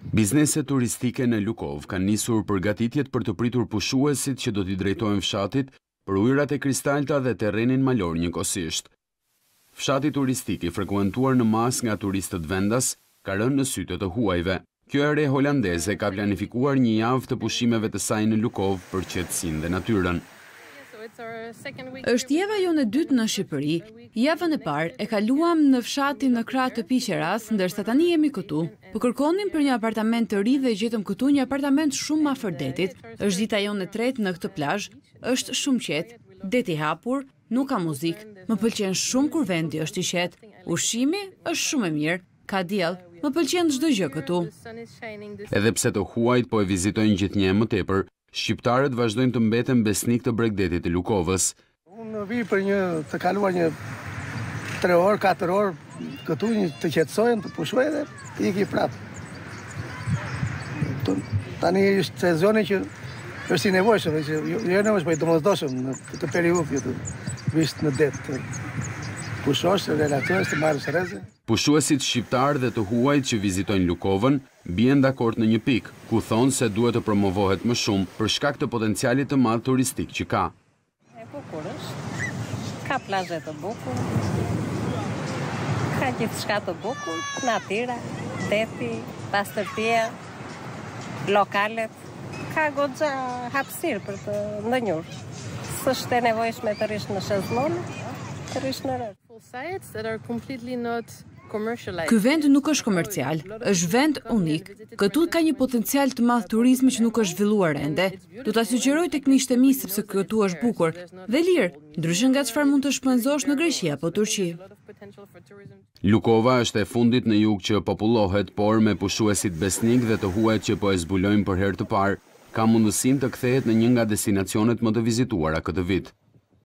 Bizneset turistike në Lukov kanë nisur përgatitjet për të pritur pushuesit që do t'i drejtojnë fshatit për ujërat e Kristalta dhe terrenin malor njëkohësisht. Fshati turistik i frekuentuar në masë nga turistët vendas ka rënë në sytë të huajve. Kjo ere holandeze ka planifikuar një javë të pushimeve të saj në Lukov për qetësinë dhe natyrën. Është java jonë e dytë në Shqipëri. Javën e parë e kaluam në fshatin në krah të Piqeras, ndërsa tani jemi këtu. Po kërkonim për një apartament të ri dhe gjetëm këtu një apartament shumë më afër detit. Është dita jonë e tretë në këtë plazh, është shumë qetë, deti hapur, nuk ka muzikë. Më pëlqen shumë kur vendi është i qetë. Ushqimi është shumë e mirë, ka diell. Më pëlqen çdo gjë këtu. Edhe pse të huajt po e vizitojnë gjithnjë më tepër, shqiptarët vazhdojnë të mbeten besnik të Bregdetit të Lukovës. Unë vi për të kaluar një 3 orë, 4 orë këtu, të qetësojmë, të pushoj dhe të iki prapë. Tani është sezoni që është i nevojshëm, që jo nevojshëm, po i domosdoshëm në këtë periudhë të vish në det, të pushosh, të relaksohesh, të marrësh rreze. Pushuesit shqiptar dhe të huajt që vizitojnë Lukovën bien dakord në një pikë, ku thonë se duhet të promovohet më shumë për shkak të potencialit të madh turistik që ka. E bukur është, ka plazhe të bukur, ka gjithçka të bukur, natyra, deti, pastërtia, lokalet, ka goxha hapësirë për të ndënjur. S'është e nevojshme të rish në shezllon, të rish në rrë. Ky vend nuk është komercial, është vend unik. Këtu ka një potencial të madh turizmi që nuk është zhvilluar ende. Do ta sugjeroj tek miqtë e mi sepse këtu është bukur dhe lirë, ndryshe nga çfarë mund të shpenzosh në Greqi apo Turqi. Lukova është e fundit në jug që popullohet, por me pushuesit besnik dhe të huajt që po e zbulojnë për herë të parë, ka mundësinë të kthehet në një nga destinacionet më të vizituara këtë vit.